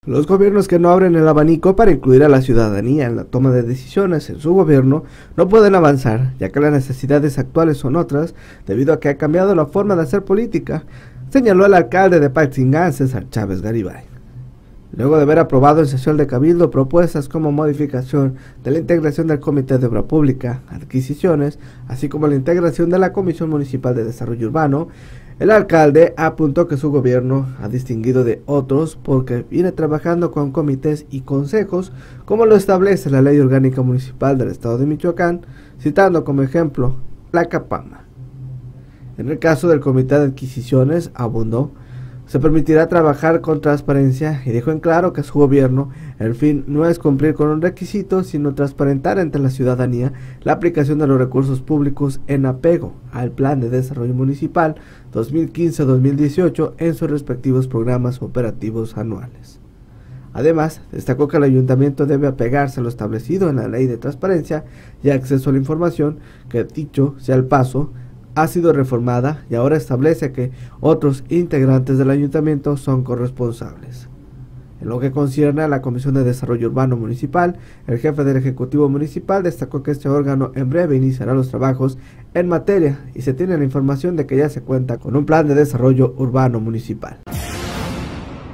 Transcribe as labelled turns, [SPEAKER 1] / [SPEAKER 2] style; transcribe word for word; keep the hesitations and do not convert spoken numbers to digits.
[SPEAKER 1] Los gobiernos que no abren el abanico para incluir a la ciudadanía en la toma de decisiones en su gobierno no pueden avanzar, ya que las necesidades actuales son otras, debido a que ha cambiado la forma de hacer política, señaló el alcalde de Patzingán, César Chávez Garibay. Luego de haber aprobado en sesión de Cabildo propuestas como modificación de la integración del Comité de Obra Pública, Adquisiciones, así como la integración de la Comisión Municipal de Desarrollo Urbano, el alcalde apuntó que su gobierno ha distinguido de otros porque viene trabajando con comités y consejos, como lo establece la Ley Orgánica Municipal del Estado de Michoacán, citando como ejemplo la CAPAMA. En el caso del Comité de Adquisiciones, abundó, se permitirá trabajar con transparencia y dejó en claro que su gobierno, el fin no es cumplir con un requisito, sino transparentar ante la ciudadanía la aplicación de los recursos públicos en apego al Plan de Desarrollo Municipal dos mil quince a dos mil dieciocho en sus respectivos programas operativos anuales. Además, destacó que el ayuntamiento debe apegarse a lo establecido en la Ley de Transparencia y Acceso a la Información, que dicho sea el paso, ha sido reformada y ahora establece que otros integrantes del ayuntamiento son corresponsables. En lo que concierne a la Comisión de Desarrollo Urbano Municipal, el jefe del Ejecutivo Municipal destacó que este órgano en breve iniciará los trabajos en materia y se tiene la información de que ya se cuenta con un plan de desarrollo urbano municipal.